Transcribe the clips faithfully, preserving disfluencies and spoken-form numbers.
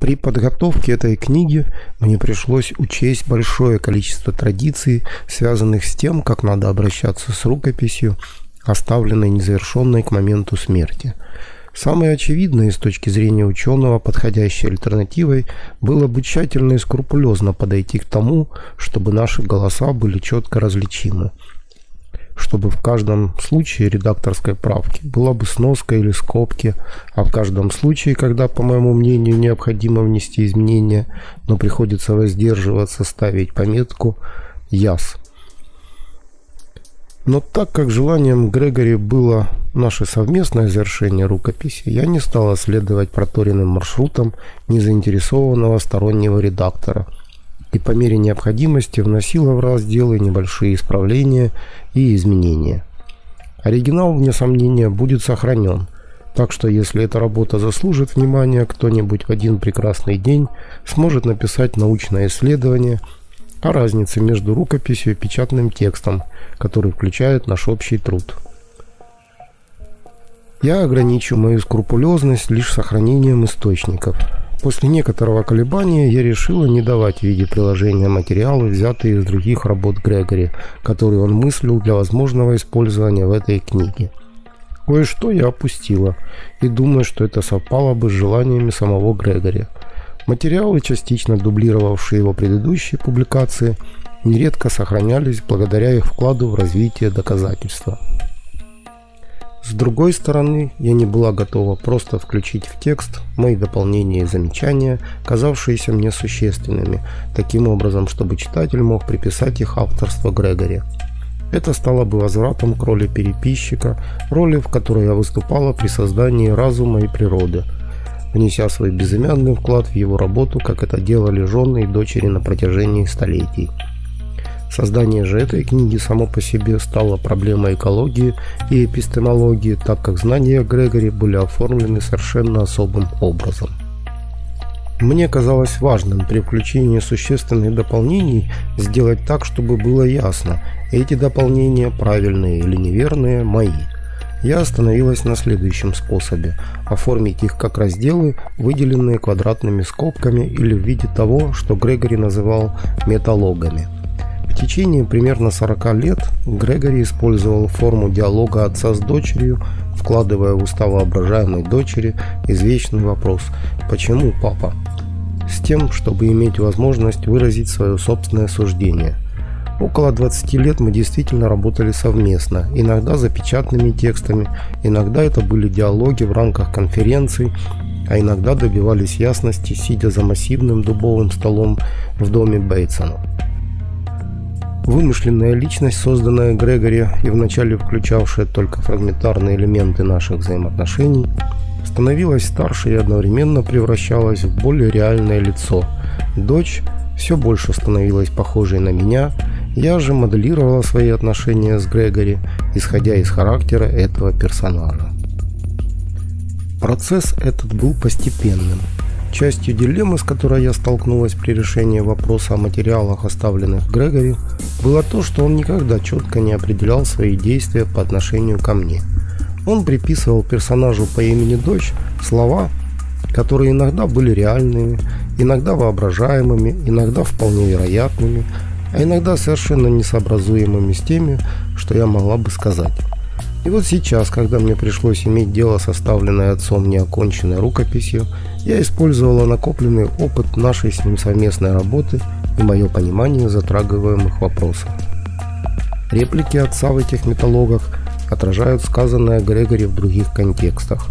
При подготовке этой книги мне пришлось учесть большое количество традиций, связанных с тем, как надо обращаться с рукописью, оставленной незавершенной к моменту смерти. Самой очевидной с точки зрения ученого подходящей альтернативой было бы тщательно и скрупулезно подойти к тому, чтобы наши голоса были четко различимы. Чтобы в каждом случае редакторской правки была бы сноска или скобки, а в каждом случае, когда, по моему мнению, необходимо внести изменения, но приходится воздерживаться, ставить пометку «Яс». Но так как желанием Грегори было наше совместное завершение рукописи, я не стал следовать проторенным маршрутам незаинтересованного стороннего редактора и по мере необходимости вносила в разделы небольшие исправления и изменения. Оригинал, вне сомнения, будет сохранен, так что если эта работа заслужит внимания, кто-нибудь в один прекрасный день сможет написать научное исследование о разнице между рукописью и печатным текстом, который включает наш общий труд. Я ограничу мою скрупулезность лишь сохранением источников. После некоторого колебания я решила не давать в виде приложения материалы, взятые из других работ Грегори, которые он мыслил для возможного использования в этой книге. Кое-что я опустила, и думаю, что это совпало бы с желаниями самого Грегори. Материалы, частично дублировавшие его предыдущие публикации, нередко сохранялись благодаря их вкладу в развитие доказательства. С другой стороны, я не была готова просто включить в текст мои дополнения и замечания, казавшиеся мне существенными, таким образом, чтобы читатель мог приписать их авторство Грегори. Это стало бы возвратом к роли переписчика, роли, в которой я выступала при создании разума и природы, внеся свой безымянный вклад в его работу, как это делали жены и дочери на протяжении столетий. Создание же этой книги само по себе стало проблемой экологии и эпистемологии, так как знания Грегори были оформлены совершенно особым образом. Мне казалось важным при включении существенных дополнений сделать так, чтобы было ясно, эти дополнения, правильные или неверные, мои. Я остановилась на следующем способе – оформить их как разделы, выделенные квадратными скобками или в виде того, что Грегори называл металогами. В течение примерно сорока лет Грегори использовал форму диалога отца с дочерью, вкладывая в уста воображаемой дочери извечный вопрос «Почему, папа?», с тем, чтобы иметь возможность выразить свое собственное суждение. Около двадцати лет мы действительно работали совместно, иногда за печатными текстами, иногда это были диалоги в рамках конференций, а иногда добивались ясности, сидя за массивным дубовым столом в доме Бейтсона. Вымышленная личность, созданная Грегори и вначале включавшая только фрагментарные элементы наших взаимоотношений, становилась старше и одновременно превращалась в более реальное лицо. Дочь все больше становилась похожей на меня, я же моделировала свои отношения с Грегори, исходя из характера этого персонажа. Процесс этот был постепенным. Частью дилеммы, с которой я столкнулась при решении вопроса о материалах, оставленных Грегори, было то, что он никогда четко не определял свои действия по отношению ко мне. Он приписывал персонажу по имени Дочь слова, которые иногда были реальными, иногда воображаемыми, иногда вполне вероятными, а иногда совершенно несообразуемыми с теми, что я могла бы сказать. И вот сейчас, когда мне пришлось иметь дело с оставленной отцом неоконченной рукописью, я использовала накопленный опыт нашей с ним совместной работы и мое понимание затрагиваемых вопросов. Реплики отца в этих металогах отражают сказанное Грегори в других контекстах.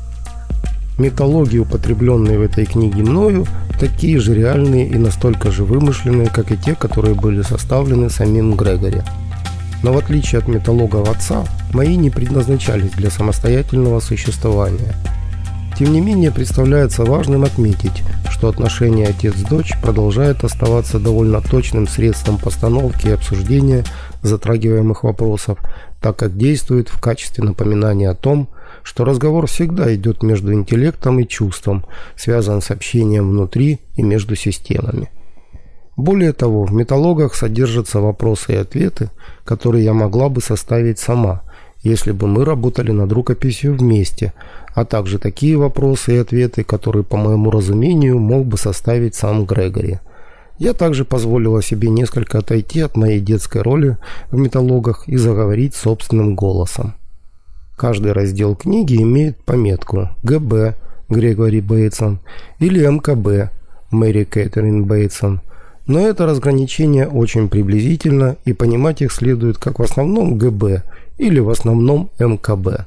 Металоги, употребленные в этой книге мною, такие же реальные и настолько же вымышленные, как и те, которые были составлены самим Грегори. Но в отличие от металогов отца, мои не предназначались для самостоятельного существования. Тем не менее, представляется важным отметить, что отношение отец-дочь продолжает оставаться довольно точным средством постановки и обсуждения затрагиваемых вопросов, так как действует в качестве напоминания о том, что разговор всегда идет между интеллектом и чувством, связан с общением внутри и между системами. Более того, в металогах содержатся вопросы и ответы, которые я могла бы составить сама, если бы мы работали над рукописью вместе, а также такие вопросы и ответы, которые, по моему разумению, мог бы составить сам Грегори. Я также позволила себе несколько отойти от моей детской роли в митологах и заговорить собственным голосом. Каждый раздел книги имеет пометку Гэ Бэ Грегори Бейтсон или Эм Ка Бэ Мэри Кэтрин Бейтсон, но это разграничение очень приблизительно, и понимать их следует как в основном Гэ Бэ или в основном Эм Ка Бэ.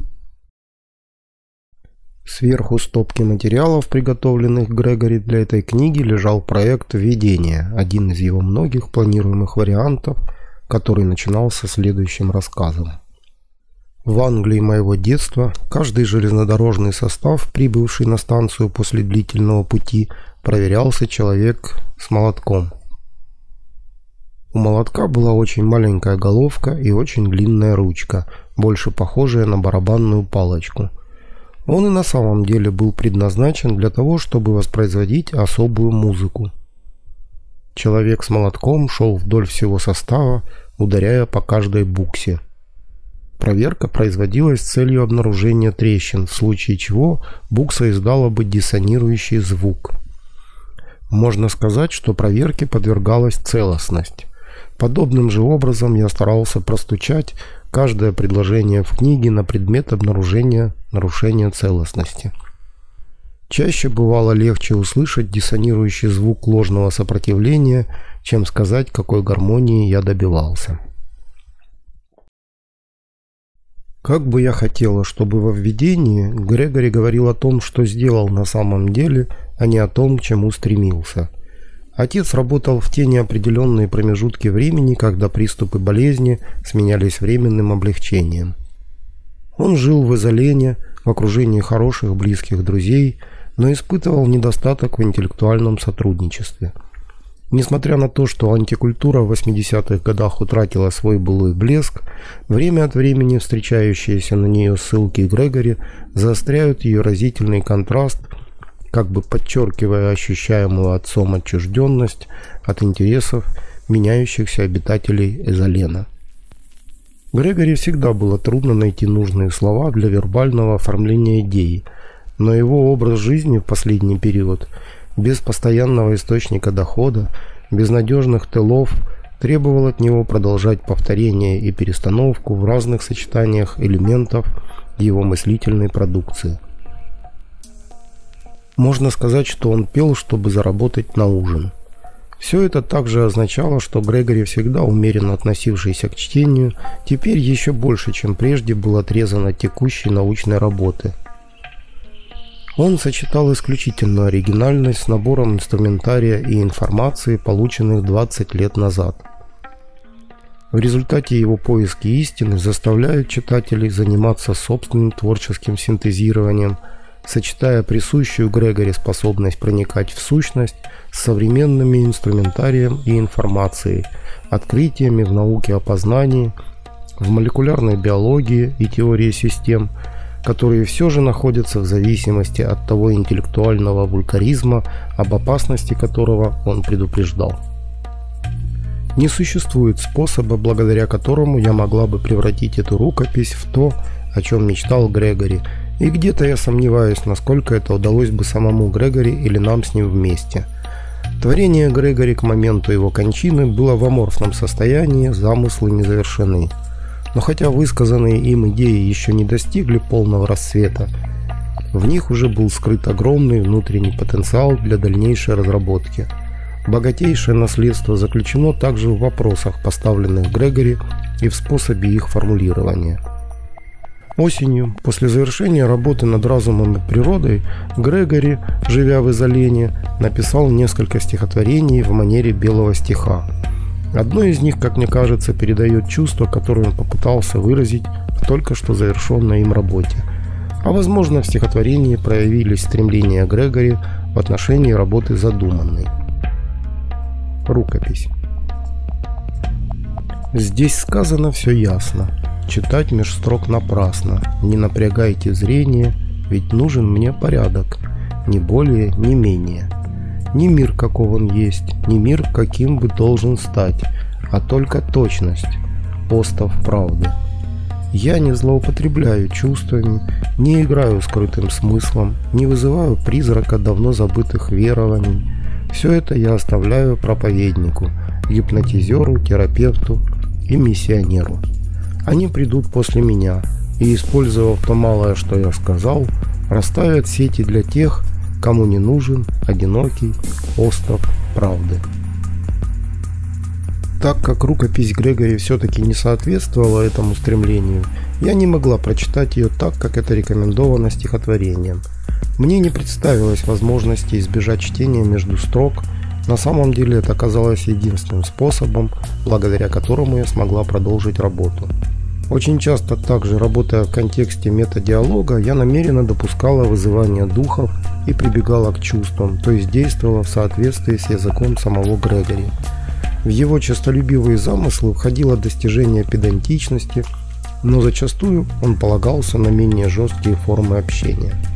Сверху стопки материалов, приготовленных Грегори для этой книги, лежал проект введения, один из его многих планируемых вариантов, который начинался следующим рассказом. В Англии моего детства каждый железнодорожный состав, прибывший на станцию после длительного пути, проверялся человек с молотком. У молотка была очень маленькая головка и очень длинная ручка, больше похожая на барабанную палочку. Он и на самом деле был предназначен для того, чтобы воспроизводить особую музыку. Человек с молотком шел вдоль всего состава, ударяя по каждой буксе. Проверка производилась с целью обнаружения трещин, в случае чего букса издала бы диссонирующий звук. Можно сказать, что проверке подвергалась целостность. Подобным же образом я старался простучать каждое предложение в книге на предмет обнаружения нарушения целостности. Чаще бывало легче услышать диссонирующий звук ложного сопротивления, чем сказать, какой гармонии я добивался. Как бы я хотела, чтобы во введении Грегори говорил о том, что сделал на самом деле, а не о том, к чему стремился. Отец работал в те неопределенные промежутки времени, когда приступы болезни сменялись временным облегчением. Он жил в Изолене, в окружении хороших близких друзей, но испытывал недостаток в интеллектуальном сотрудничестве. Несмотря на то, что антикультура в восьмидесятых годах утратила свой былой блеск, время от времени встречающиеся на нее ссылки Грегори заостряют ее разительный контраст, как бы подчеркивая ощущаемую отцом отчужденность от интересов меняющихся обитателей Изолена. Грегори всегда было трудно найти нужные слова для вербального оформления идеи, но его образ жизни в последний период, без постоянного источника дохода, без надежных тылов, требовал от него продолжать повторение и перестановку в разных сочетаниях элементов его мыслительной продукции. Можно сказать, что он пел, чтобы заработать на ужин. Все это также означало, что Грегори, всегда умеренно относившийся к чтению, теперь еще больше, чем прежде, был отрезан от текущей научной работы. Он сочетал исключительную оригинальность с набором инструментария и информации, полученных двадцать лет назад. В результате его поиски истины заставляют читателей заниматься собственным творческим синтезированием, сочетая присущую Грегори способность проникать в сущность с современными инструментарием и информацией, открытиями в науке о познании, в молекулярной биологии и теории систем, которые все же находятся в зависимости от того интеллектуального вулгаризма, об опасности которого он предупреждал. Не существует способа, благодаря которому я могла бы превратить эту рукопись в то, о чем мечтал Грегори, и где-то я сомневаюсь, насколько это удалось бы самому Грегори или нам с ним вместе. Творение Грегори к моменту его кончины было в аморфном состоянии, замыслы не завершены. Но хотя высказанные им идеи еще не достигли полного расцвета, в них уже был скрыт огромный внутренний потенциал для дальнейшей разработки. Богатейшее наследство заключено также в вопросах, поставленных Грегори, и в способе их формулирования. Осенью, после завершения работы над разумом и природой, Грегори, живя в Изолене, написал несколько стихотворений в манере белого стиха. Одно из них, как мне кажется, передает чувство, которое он попытался выразить в только что завершенной им работе. А возможно, в стихотворении проявились стремления Грегори в отношении работы задуманной. Рукопись. Здесь сказано все ясно. Читать меж строк напрасно. Не напрягайте зрение, ведь нужен мне порядок. Ни более, ни менее. Не мир, каков он есть, не мир, каким бы должен стать, а только точность, остов правды. Я не злоупотребляю чувствами, не играю скрытым смыслом, не вызываю призрака давно забытых верований. Все это я оставляю проповеднику, гипнотизеру, терапевту и миссионеру. Они придут после меня и, использовав то малое, что я сказал, расставят сети для тех, кому не нужен одинокий остров правды. Так как рукопись Грегори все-таки не соответствовала этому стремлению, я не могла прочитать ее так, как это рекомендовано стихотворением. Мне не представилось возможности избежать чтения между строк. На самом деле это оказалось единственным способом, благодаря которому я смогла продолжить работу. Очень часто, также работая в контексте метадиалога, я намеренно допускала вызывание духов и прибегала к чувствам, то есть действовала в соответствии с языком самого Грегори. В его честолюбивые замыслы входило достижение педантичности, но зачастую он полагался на менее жесткие формы общения.